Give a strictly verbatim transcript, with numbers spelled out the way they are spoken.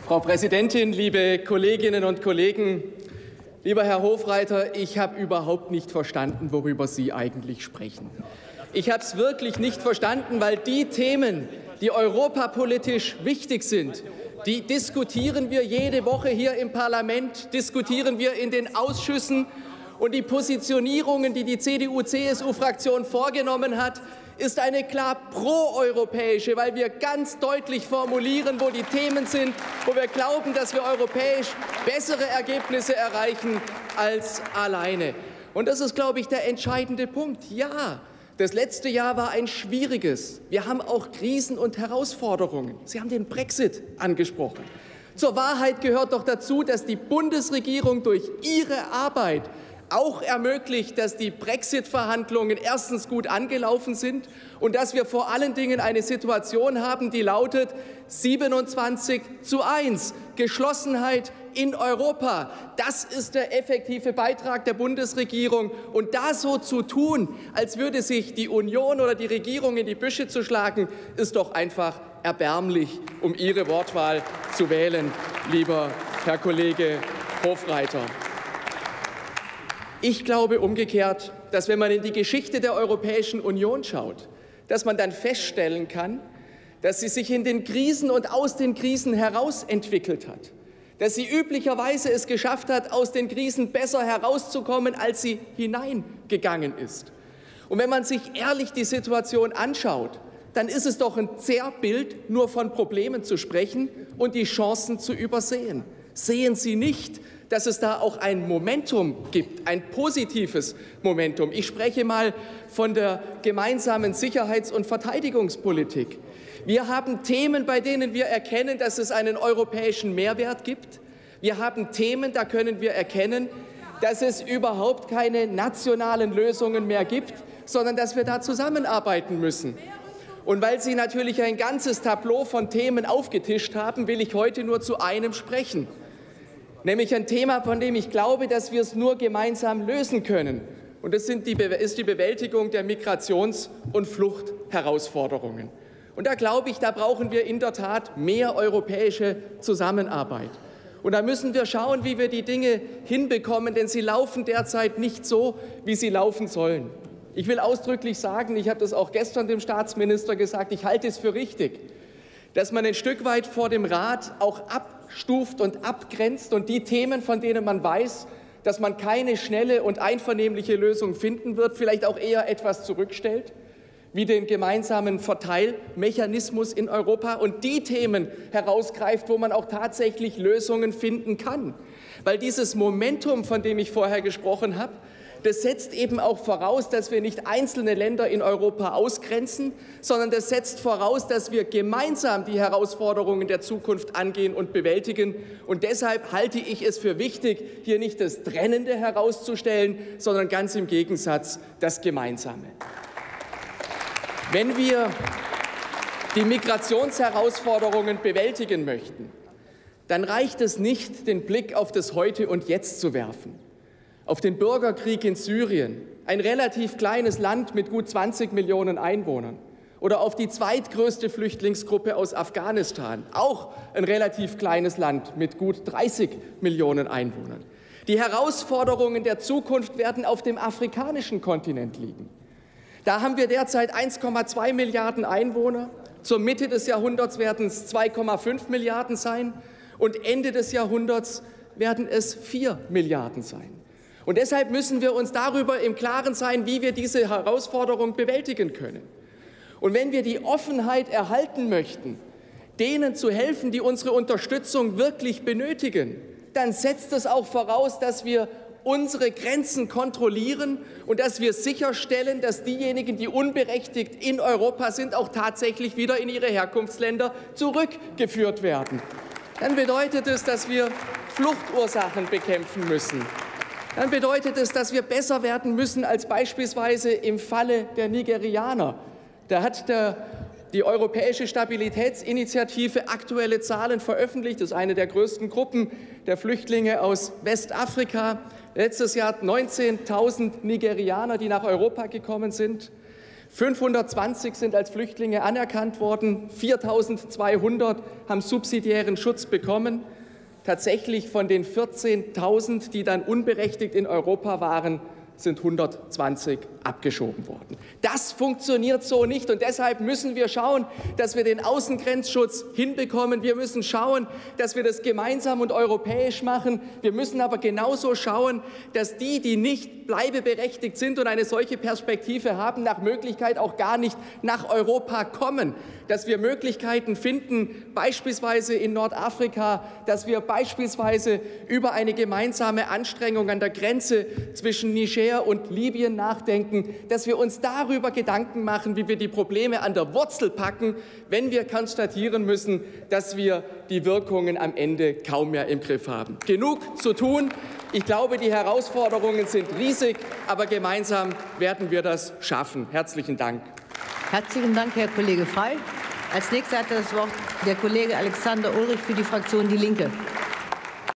Frau Präsidentin, liebe Kolleginnen und Kollegen! Lieber Herr Hofreiter, ich habe überhaupt nicht verstanden, worüber Sie eigentlich sprechen. Ich habe es wirklich nicht verstanden, weil die Themen, die europapolitisch wichtig sind, die diskutieren wir jede Woche hier im Parlament, diskutieren wir in den Ausschüssen. Und die Positionierungen, die die C D U C S U-Fraktion vorgenommen hat, ist eine klar proeuropäische, weil wir ganz deutlich formulieren, wo die Themen sind, wo wir glauben, dass wir europäisch bessere Ergebnisse erreichen als alleine. Und das ist, glaube ich, der entscheidende Punkt. Ja, das letzte Jahr war ein schwieriges. Wir haben auch Krisen und Herausforderungen. Sie haben den Brexit angesprochen. Zur Wahrheit gehört doch dazu, dass die Bundesregierung durch ihre Arbeit auch ermöglicht, dass die Brexit-Verhandlungen erstens gut angelaufen sind und dass wir vor allen Dingen eine Situation haben, die lautet siebenundzwanzig zu eins, Geschlossenheit in Europa. Das ist der effektive Beitrag der Bundesregierung. Und da so zu tun, als würde sich die Union oder die Regierung in die Büsche zu schlagen, ist doch einfach erbärmlich, um Ihre Wortwahl zu wählen, lieber Herr Kollege Hofreiter. Ich glaube umgekehrt, dass wenn man in die Geschichte der Europäischen Union schaut, dass man dann feststellen kann, dass sie sich in den Krisen und aus den Krisen heraus entwickelt hat, dass sie üblicherweise es geschafft hat, aus den Krisen besser herauszukommen, als sie hineingegangen ist. Und wenn man sich ehrlich die Situation anschaut, dann ist es doch ein Zerrbild, nur von Problemen zu sprechen und die Chancen zu übersehen. Sehen Sie nicht, dass es da auch ein Momentum gibt, ein positives Momentum. Ich spreche mal von der gemeinsamen Sicherheits- und Verteidigungspolitik. Wir haben Themen, bei denen wir erkennen, dass es einen europäischen Mehrwert gibt. Wir haben Themen, da können wir erkennen, dass es überhaupt keine nationalen Lösungen mehr gibt, sondern dass wir da zusammenarbeiten müssen. Und weil Sie natürlich ein ganzes Tableau von Themen aufgetischt haben, will ich heute nur zu einem sprechen. Nämlich ein Thema, von dem ich glaube, dass wir es nur gemeinsam lösen können. Und das sind die, ist die Bewältigung der Migrations- und Fluchtherausforderungen. Und da glaube ich, da brauchen wir in der Tat mehr europäische Zusammenarbeit. Und da müssen wir schauen, wie wir die Dinge hinbekommen, denn sie laufen derzeit nicht so, wie sie laufen sollen. Ich will ausdrücklich sagen, ich habe das auch gestern dem Staatsminister gesagt, ich halte es für richtig, dass man ein Stück weit vor dem Rat auch abstuft und abgrenzt und die Themen, von denen man weiß, dass man keine schnelle und einvernehmliche Lösung finden wird, vielleicht auch eher etwas zurückstellt, wie den gemeinsamen Verteilmechanismus in Europa und die Themen herausgreift, wo man auch tatsächlich Lösungen finden kann. Weil dieses Momentum, von dem ich vorher gesprochen habe, das setzt eben auch voraus, dass wir nicht einzelne Länder in Europa ausgrenzen, sondern das setzt voraus, dass wir gemeinsam die Herausforderungen der Zukunft angehen und bewältigen. Und deshalb halte ich es für wichtig, hier nicht das Trennende herauszustellen, sondern ganz im Gegensatz das Gemeinsame. Wenn wir die Migrationsherausforderungen bewältigen möchten, dann reicht es nicht, den Blick auf das Heute und Jetzt zu werfen. Auf den Bürgerkrieg in Syrien, ein relativ kleines Land mit gut zwanzig Millionen Einwohnern, oder auf die zweitgrößte Flüchtlingsgruppe aus Afghanistan, auch ein relativ kleines Land mit gut dreißig Millionen Einwohnern. Die Herausforderungen der Zukunft werden auf dem afrikanischen Kontinent liegen. Da haben wir derzeit eins Komma zwei Milliarden Einwohner, zur Mitte des Jahrhunderts werden es zwei Komma fünf Milliarden sein und Ende des Jahrhunderts werden es vier Milliarden sein. Und deshalb müssen wir uns darüber im Klaren sein, wie wir diese Herausforderung bewältigen können. Und wenn wir die Offenheit erhalten möchten, denen zu helfen, die unsere Unterstützung wirklich benötigen, dann setzt es auch voraus, dass wir unsere Grenzen kontrollieren und dass wir sicherstellen, dass diejenigen, die unberechtigt in Europa sind, auch tatsächlich wieder in ihre Herkunftsländer zurückgeführt werden. Dann bedeutet es, dass wir Fluchtursachen bekämpfen müssen. Dann bedeutet es, dass wir besser werden müssen als beispielsweise im Falle der Nigerianer. Da hat der, die Europäische Stabilitätsinitiative aktuelle Zahlen veröffentlicht. Das ist eine der größten Gruppen der Flüchtlinge aus Westafrika. Letztes Jahr neunzehntausend Nigerianer, die nach Europa gekommen sind. fünfhundertzwanzig sind als Flüchtlinge anerkannt worden, viertausendzweihundert haben subsidiären Schutz bekommen. Tatsächlich von den vierzehntausend, die dann unberechtigt in Europa waren, sind hundertzwanzig abgeschoben worden. Das funktioniert so nicht, und deshalb müssen wir schauen, dass wir den Außengrenzschutz hinbekommen. Wir müssen schauen, dass wir das gemeinsam und europäisch machen. Wir müssen aber genauso schauen, dass die, die nicht bleibeberechtigt sind und eine solche Perspektive haben, nach Möglichkeit auch gar nicht nach Europa kommen. Dass wir Möglichkeiten finden, beispielsweise in Nordafrika, dass wir beispielsweise über eine gemeinsame Anstrengung an der Grenze zwischen Niger und Libyen nachdenken, dass wir uns darüber Gedanken machen, wie wir die Probleme an der Wurzel packen, wenn wir konstatieren müssen, dass wir die Wirkungen am Ende kaum mehr im Griff haben. Genug zu tun. Ich glaube, die Herausforderungen sind riesig, aber gemeinsam werden wir das schaffen. Herzlichen Dank. Herzlichen Dank, Herr Kollege Frey. Als nächster hat das Wort der Kollege Alexander Ulrich für die Fraktion Die Linke.